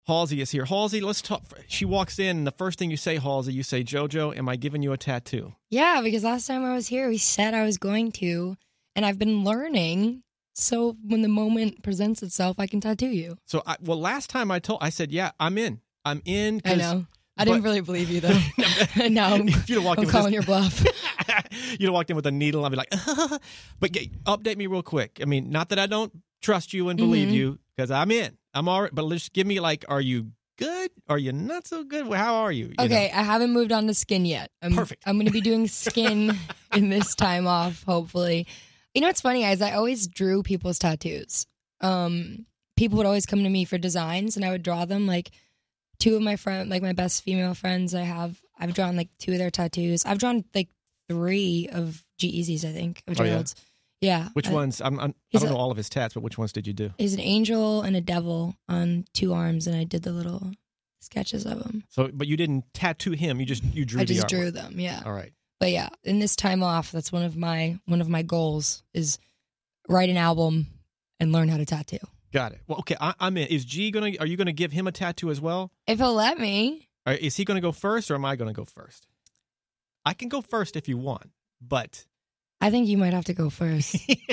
Halsey is here. Halsey, let's talk. She walks in, and the first thing you say, Halsey, you say, JoJo, am I giving you a tattoo? Yeah, because last time I was here, we said I was going to, and I've been learning. So when the moment presents itself, I can tattoo you. So, last time I said, yeah, I'm in. I'm in. I know. I didn't really believe you, though. No, I'm calling your bluff. You'd have walked in with a needle, I'd be like, but update me real quick. I mean, not that I don't trust you and believe you, because I'm in. I'm all right, but just give me are you good? Are you not so good? How are you? Okay, I haven't moved on to skin yet. Perfect. I'm going to be doing skin in this time off, hopefully. You know what's funny, guys? I always drew people's tattoos. People would always come to me for designs, and I would draw them. Like, two of my friends, like my best female friends I've drawn like 2 of their tattoos. I've drawn like 3 of G-Eazy's, I think, of Gerald's. Yeah. Which ones? I don't know all of his tats, but which ones did you do? He's an angel and a devil on 2 arms, and I did the little sketches of them. So, but you didn't tattoo him. You drew. I just drew them. Yeah. All right. But yeah, in this time off, that's one of my goals is write an album and learn how to tattoo. Got it. Well, okay, I'm in. Are you gonna give him a tattoo as well? If he'll let me. Is he gonna go first, or am I gonna go first? I can go first if you want, but I think you might have to go first.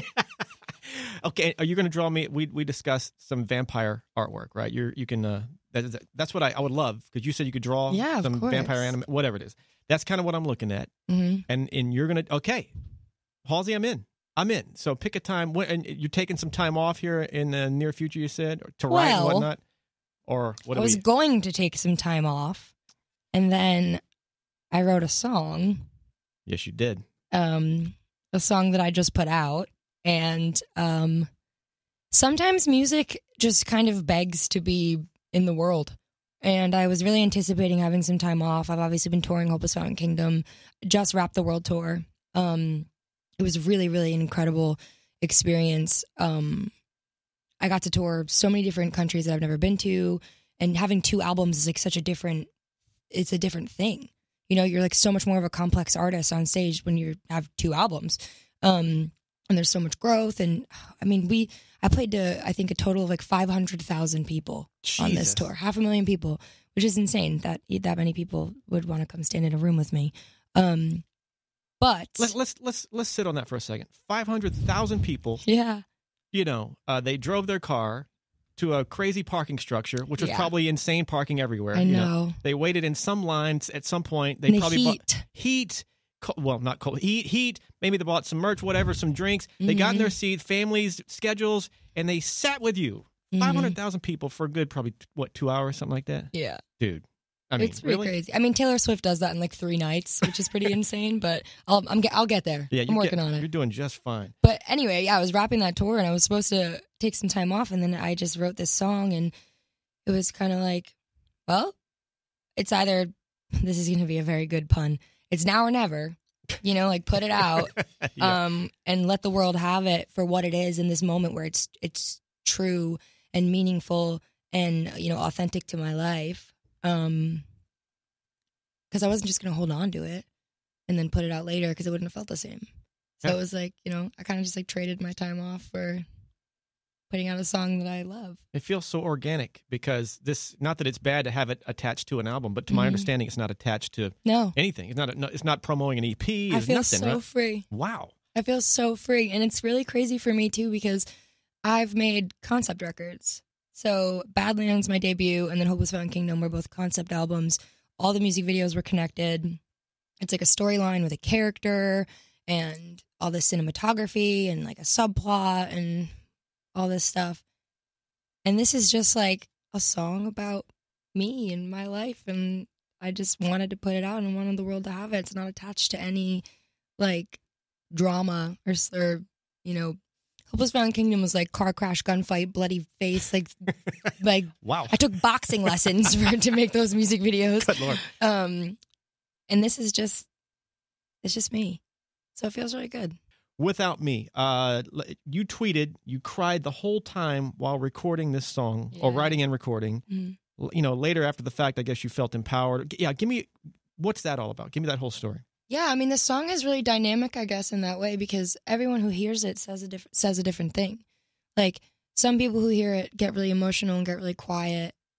Okay, are you going to draw me? We discussed some vampire artwork, right? You can. That's what I would love, because you said you could draw some vampire anime, whatever it is. That's kind of what I'm looking at. Mm-hmm. And you're gonna Halsey, I'm in. So pick a time. And you're taking some time off here in the near future, you said, to write and whatnot, or what? I was going to take some time off, and then I wrote a song. Yes, you did. A song that I just put out, and sometimes music just kind of begs to be in the world. And I was really anticipating having some time off. I've obviously been touring Hopeless Fountain Kingdom, just wrapped the world tour. It was really, really an incredible experience. I got to tour so many different countries that I've never been to, and having 2 albums is like it's a different thing. You know, you're like so much more of a complex artist on stage when you have 2 albums. And there's so much growth. And I mean, I played to, I think, a total of like 500,000 people on this tour, 500,000 people, which is insane that many people would want to come stand in a room with me. But let's sit on that for a second. 500,000 people. Yeah. You know, they drove their car to a crazy parking structure, which was probably insane parking everywhere. I know. They waited in some lines at some point. They probably bought heat. Well, not cold. Heat. Maybe they bought some merch, whatever, some drinks. They got in their seat, families, schedules, and they sat with you. 500,000 people for a good, probably, 2 hours, something like that? Yeah. Dude. I mean, it's pretty crazy. I mean, Taylor Swift does that in like 3 nights, which is pretty insane, but I'll get there. Yeah, I'm working on it. You're doing just fine. But anyway, I was wrapping that tour, and I was supposed to take some time off, and then I just wrote this song, and it was kind of like, well, it's either, this is going to be a very good pun, it's now or never, you know, like put it out, and let the world have it for what it is in this moment where it's true and meaningful and, you know, authentic to my life. Because I wasn't just going to hold on to it and then put it out later, because it wouldn't have felt the same. So it was like, you know, I kind of just like traded my time off for putting out a song that I love. It feels so organic, because not that it's bad to have it attached to an album, but to my understanding, it's not attached to anything. It's not promoting an EP. I feel so free. Wow. I feel so free. And it's really crazy for me too, because I've made concept records. So Badlands, my debut, and then Hopeless Fountain Kingdom were both concept albums. All the music videos were connected. It's like a storyline with a character and all the cinematography and like a subplot and all this stuff. And this is just like a song about me and my life. And I just wanted to put it out and wanted the world to have it. It's not attached to any like drama or you know, Hopeless Fountain Kingdom was like car crash, gunfight, bloody face, like wow. I took boxing lessons to make those music videos. Good Lord. And this is just, it's just me. So it feels really good. Without Me, you tweeted, you cried the whole time while recording this song, or writing and recording. Mm-hmm. You know, later after the fact, I guess you felt empowered. Yeah, what's that all about? Give me that whole story. Yeah, I mean, the song is really dynamic, I guess, in that way, because everyone who hears it says a different thing. Like, some people who hear it get really emotional and get really quiet.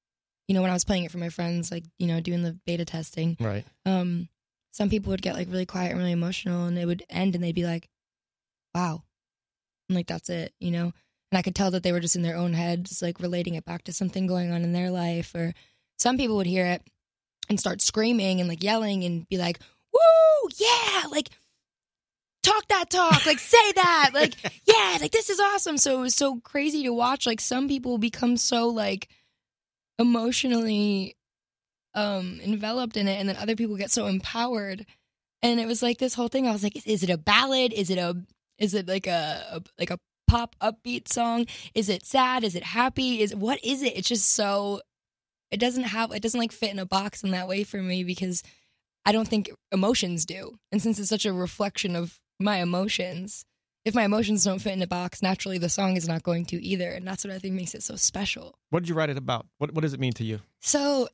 when I was playing it for my friends, like, doing the beta testing. Right. Some people would get like really quiet and really emotional, and it would end and they'd be like, wow. And like, that's it, And I could tell that they were just in their own heads, like relating it back to something going on in their life. Or some people would hear it and start screaming and like yelling and be like, woo, yeah, like talk that talk, like say that, like, yeah, like this is awesome. So it was so crazy to watch. Like some people become so like emotionally enveloped in it, and then other people get so empowered. And it was like this whole thing. I was like, is it a ballad? Is it like a pop upbeat song? Is it sad? Is it happy? What is it? It's just so, it doesn't like fit in a box in that way for me, because I don't think emotions do. And since it's such a reflection of my emotions, if my emotions don't fit in a box, naturally the song is not going to either. And that's what I think makes it so special. What did you write it about? What does it mean to you? So,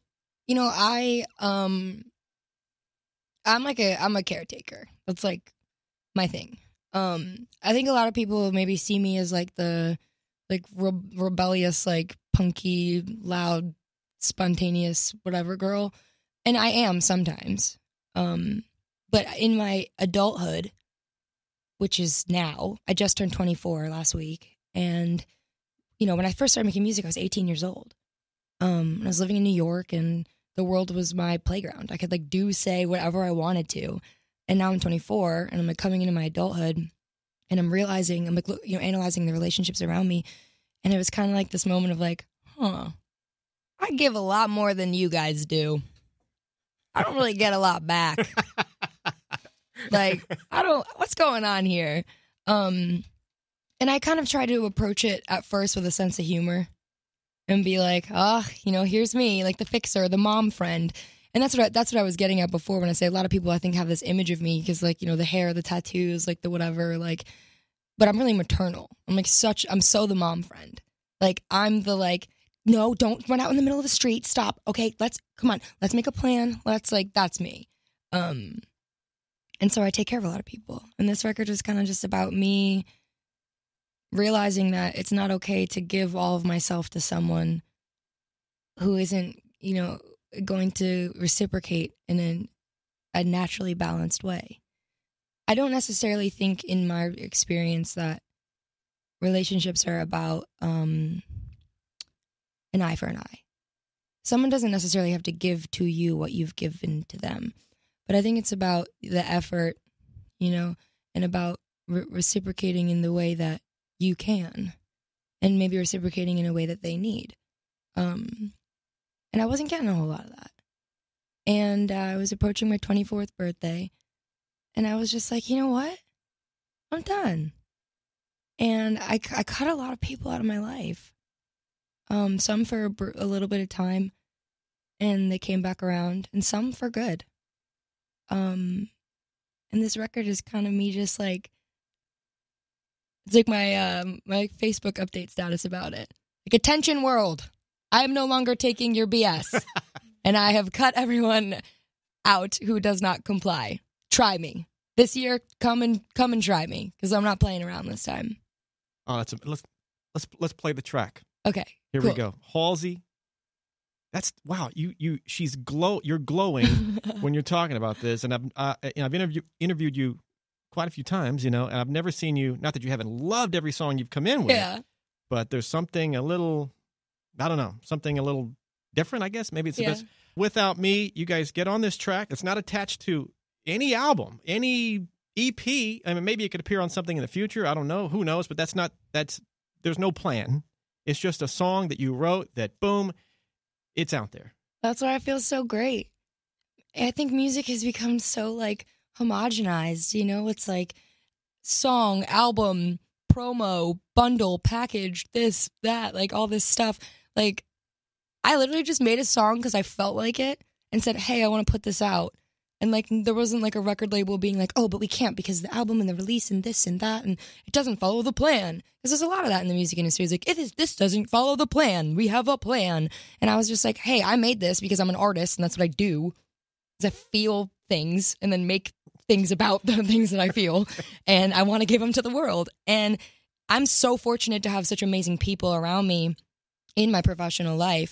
I'm a caretaker. That's like my thing. I think a lot of people maybe see me as like the like rebellious, like punky, loud, spontaneous, whatever girl. And I am sometimes. But in my adulthood, which is now, I just turned 24 last week. And, when I first started making music, I was 18 years old. And I was living in New York, and the world was my playground. I could like say whatever I wanted to. And now I'm 24, and I'm like coming into my adulthood, and I'm realizing, I'm like, analyzing the relationships around me. And it was kind of like this moment of like, I give a lot more than you guys do. I don't really get a lot back. Like, what's going on here? And I kind of try to approach it at first with a sense of humor and be like, here's me, like the fixer, the mom friend. And that's what I was getting at before when I say a lot of people I think have this image of me because like, the hair, the tattoos, like the whatever, like, but I'm really maternal. I'm so the mom friend. Like I'm the like, no, don't run out in the middle of the street. Stop. Okay, come on. Let's make a plan. That's me. And so I take care of a lot of people. And this record was kind of just about me realizing that it's not okay to give all of myself to someone who isn't, going to reciprocate in a naturally balanced way. I don't necessarily think in my experience that relationships are about an eye for an eye. Someone doesn't necessarily have to give to you what you've given to them. But I think it's about the effort, and about reciprocating in the way that you can, and maybe reciprocating in a way that they need. And I wasn't getting a whole lot of that. And I was approaching my 24th birthday, and I was just like, you know what? I'm done. And I cut a lot of people out of my life. Some for a little bit of time, and they came back around, and some for good. And this record is kind of me just like, it's like my Facebook update status about it. Like, attention world, I am no longer taking your BS. And I have cut everyone out who does not comply. Try me. This year, come and try me, because I'm not playing around this time. Oh, let's play the track. Okay. Here we go. Halsey. That's wow. You're glowing when you're talking about this, and I've interviewed you quite a few times, and I've never seen you. Not that you haven't loved every song you've come in with, but there's something a little, I don't know, something a little different. I guess maybe it's the best. Without Me, you guys get on this track. It's not attached to any album, any EP. I mean, maybe it could appear on something in the future. I don't know. Who knows? But there's no plan. It's just a song that you wrote that, boom, it's out there. That's why I feel so great. I think music has become so, like, homogenized, It's like song, album, promo, bundle, package, this, that, like, all this stuff. Like, I literally just made a song because I felt like it and said, hey, I want to put this out. And, like, there wasn't, like, a record label being like, oh, but we can't because the album and the release and this and that, and it doesn't follow the plan. Because there's a lot of that in the music industry. It's like, this doesn't follow the plan. We have a plan. And I was just like, hey, I made this because I'm an artist, and that's what I do. Is I feel things and then make things about the things that I feel. And I want to give them to the world. And I'm so fortunate to have such amazing people around me in my professional life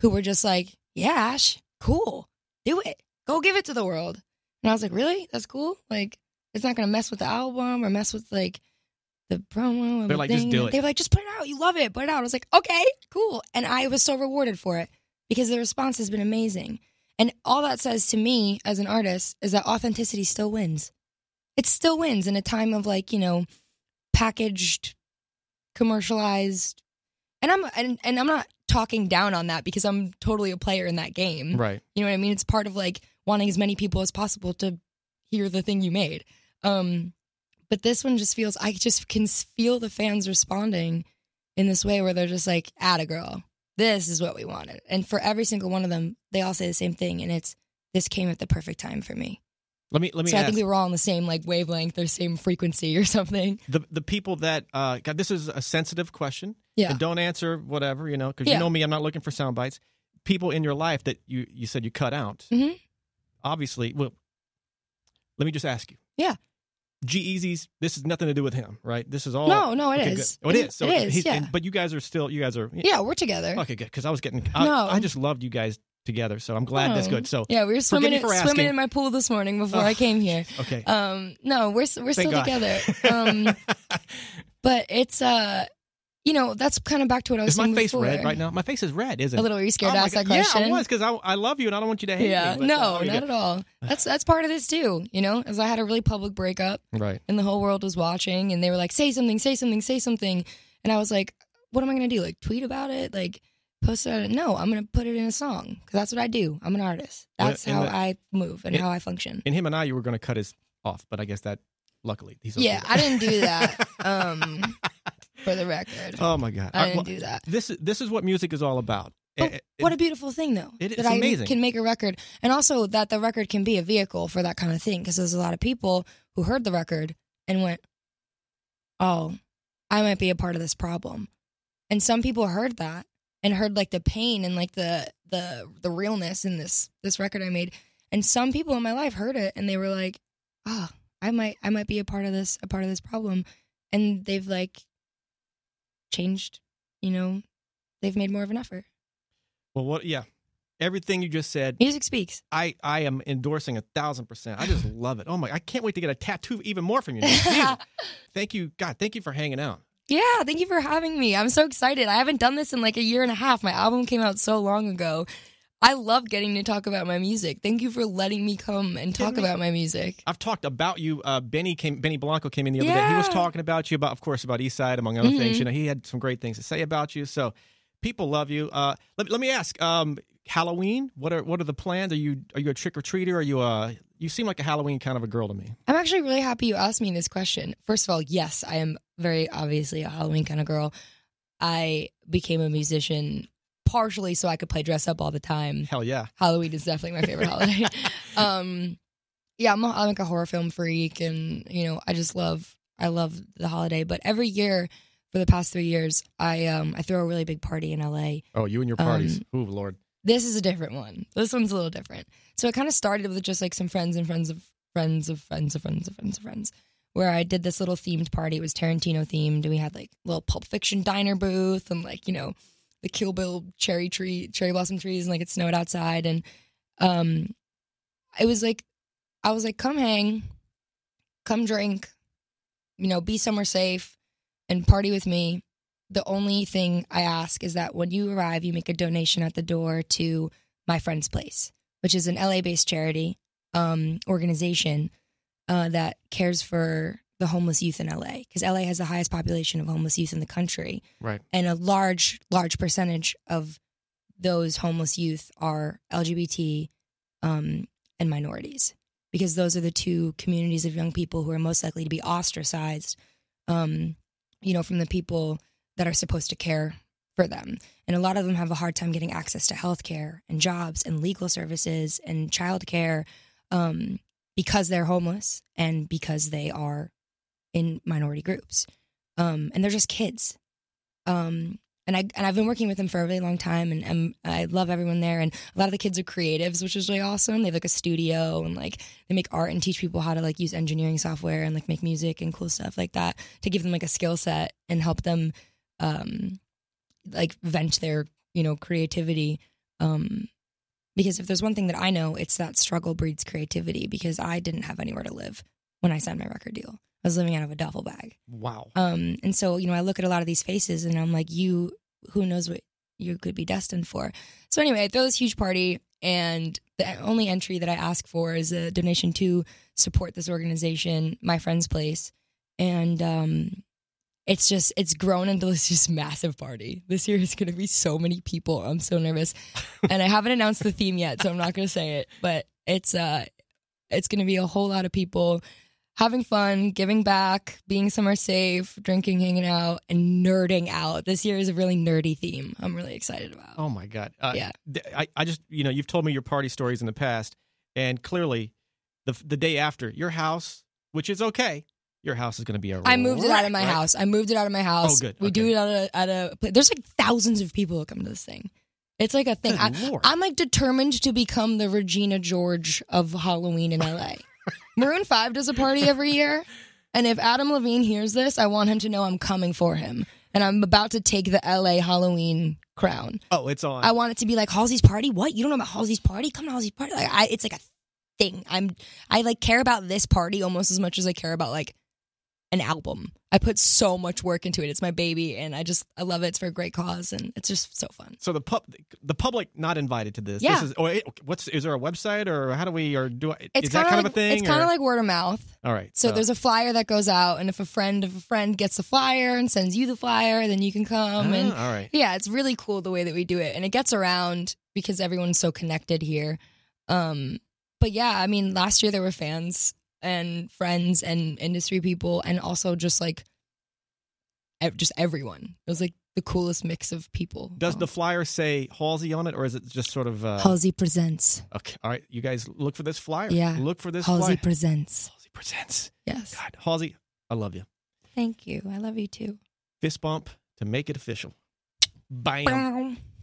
who were just like, yeah, Ash, cool, do it, go give it to the world. And I was like, really? That's cool? Like, it's not going to mess with the album or mess with like the promo. And they're like, just do it. They were like, just put it out. You love it. Put it out. I was like, okay, cool. And I was so rewarded for it because the response has been amazing. And all that says to me as an artist is that authenticity still wins. It still wins in a time of like, packaged, commercialized. And I'm not talking down on that because I'm totally a player in that game. Right. You know what I mean? It's part of like wanting as many people as possible to hear the thing you made. But this one just feels, I just can feel the fans responding in this way where they're just like, atta girl. This is what we wanted. And for every single one of them, they all say the same thing. And it's, this came at the perfect time for me. Let me so ask. I think we were all on the same like wavelength or same frequency or something. The people that, God, this is a sensitive question. Yeah. And don't answer whatever, because you know me, I'm not looking for sound bites. People in your life that you said you cut out. Mm-hmm. Obviously, well, let me just ask you. Yeah. G-Eazy's, this has nothing to do with him, right? This is all... No, it is. Oh, it is. So it is, yeah. But you guys are... Yeah, we're together. Okay, good, because I was getting... I just loved you guys together, so I'm glad that's good. So yeah, we were swimming in my pool this morning before I came here. Okay. No, we're still together. But it's... that's kind of back to what I was saying before. Is my face red right now? My face is red, isn't it? A little. Are you scared to ask that question? Yeah, I was, because I love you and I don't want you to hate me. Yeah, no, not at all. That's part of this too, as I had a really public breakup. Right. And the whole world was watching and they were like, say something. And I was like, what am I going to do? Like tweet about it? Like post it? No, I'm going to put it in a song because that's what I do. I'm an artist. That's how I move and how I function. And him and I, you were going to cut his off, but I guess that, luckily, he's okay. Yeah, I didn't do that. For the record. Oh my God. I didn't do that. This is what music is all about. What a beautiful thing, though. It's that amazing. I can make a record. And also that the record can be a vehicle for that kind of thing. Because there's a lot of people who heard the record and went, oh, I might be a part of this problem. And some people heard that and heard like the pain and like the realness in this record I made. And some people in my life heard it and they were like, oh, I might be a part of this problem. And they've like changed, they've made more of an effort. Well, everything you just said. Music speaks. I am endorsing 1,000%. I just love it. Oh my, I can't wait to get a tattoo even more from you. Thank you. God, thank you for hanging out. Yeah, thank you for having me. I'm so excited. I haven't done this in like a year and a half. My album came out so long ago. I love getting to talk about my music. Thank you for letting me come and talk about my music. I've talked about you. Benny Blanco came in the other day. He was talking about you, of course, about Eastside, among other things. He had some great things to say about you. So people love you. Let me ask, Halloween, what are the plans? Are you a trick-or-treater? You seem like a Halloween kind of a girl to me. I'm actually really happy you asked me this question. First of all, yes, I am very obviously a Halloween kind of girl. I became a musician partially so I could play dress up all the time. Hell yeah. Halloween is definitely my favorite holiday. I'm like a horror film freak and, I love the holiday. But every year for the past 3 years, I throw a really big party in LA. Oh, you and your parties. Oh, Lord. This is a different one. This one's a little different. So it kind of started with just like some friends and friends of friends of friends of friends of friends of friends, where I did this little themed party. It was Tarantino themed. And we had like little Pulp Fiction diner booth and like, the Kill Bill cherry blossom trees, and like it snowed outside. And it was like, I was like, come hang, come drink, be somewhere safe and party with me. The only thing I ask is that when you arrive, you make a donation at the door to My Friend's Place, which is an LA-based charity organization that cares for the homeless youth in LA, because LA has the highest population of homeless youth in the country. Right. And a large percentage of those homeless youth are LGBT and minorities, because those are the two communities of young people who are most likely to be ostracized, from the people that are supposed to care for them. And a lot of them have a hard time getting access to healthcare and jobs and legal services and childcare because they're homeless and because they are in minority groups. And they're just kids. And I've been working with them for a really long time, and I love everyone there. And a lot of the kids are creatives, which is really awesome. They have like a studio and like they make art and teach people how to like use engineering software and like make music and cool stuff like that to give them like a skill set and help them like vent their creativity. Because if there's one thing that I know, it's that struggle breeds creativity, because I didn't have anywhere to live when I signed my record deal. I was living out of a duffel bag. Wow. And so, I look at a lot of these faces and I'm like, who knows what you could be destined for. So anyway, I throw this huge party, and the only entry that I ask for is a donation to support this organization, My Friend's Place. And it's grown into this just massive party. This year is going to be so many people. I'm so nervous. And I haven't announced the theme yet, so I'm not going to say it. But it's going to be a whole lot of people having fun, giving back, being somewhere safe, drinking, hanging out, and nerding out. This year is a really nerdy theme I'm really excited about. Oh, my God. Yeah. I just, you've told me your party stories in the past, and clearly the day after, your house, which is okay, your house is going to be a I moved it out of my house. I moved it out of my house. Oh, good. We do it at a there's like thousands of people that come to this thing. It's like a thing. I'm like determined to become the Regina George of Halloween in LA. Maroon 5 does a party every year, and if Adam Levine hears this, I want him to know I'm coming for him, and I'm about to take the LA Halloween crown. Oh, it's on. I want it to be like Halsey's party. What? You don't know about Halsey's party? Come to Halsey's party. It's like a thing. I like care about this party almost as much as I care about like an album. I put so much work into it. It's my baby, and I love it. It's for a great cause, and it's just so fun. So the public not invited to this. Yeah. Is there a website, or how do we, or do I, it's is that kind of a thing? It's kind of like word of mouth. All right. So there's a flyer that goes out, and if a friend gets the flyer and sends you the flyer, then you can come. And all right. Yeah, it's really cool the way that we do it, and it gets around because everyone's so connected here. But yeah, I mean, last year there were fans and friends and industry people, and also just like just everyone. It was like the coolest mix of people. Does the flyer say Halsey on it, or is it just sort of Halsey Presents? Okay, all right, you guys look for this flyer. Yeah, look for this Halsey flyer. Presents. Halsey Presents. Yes. God, Halsey, I love you. Thank you. I love you too. Fist bump to make it official. Bam.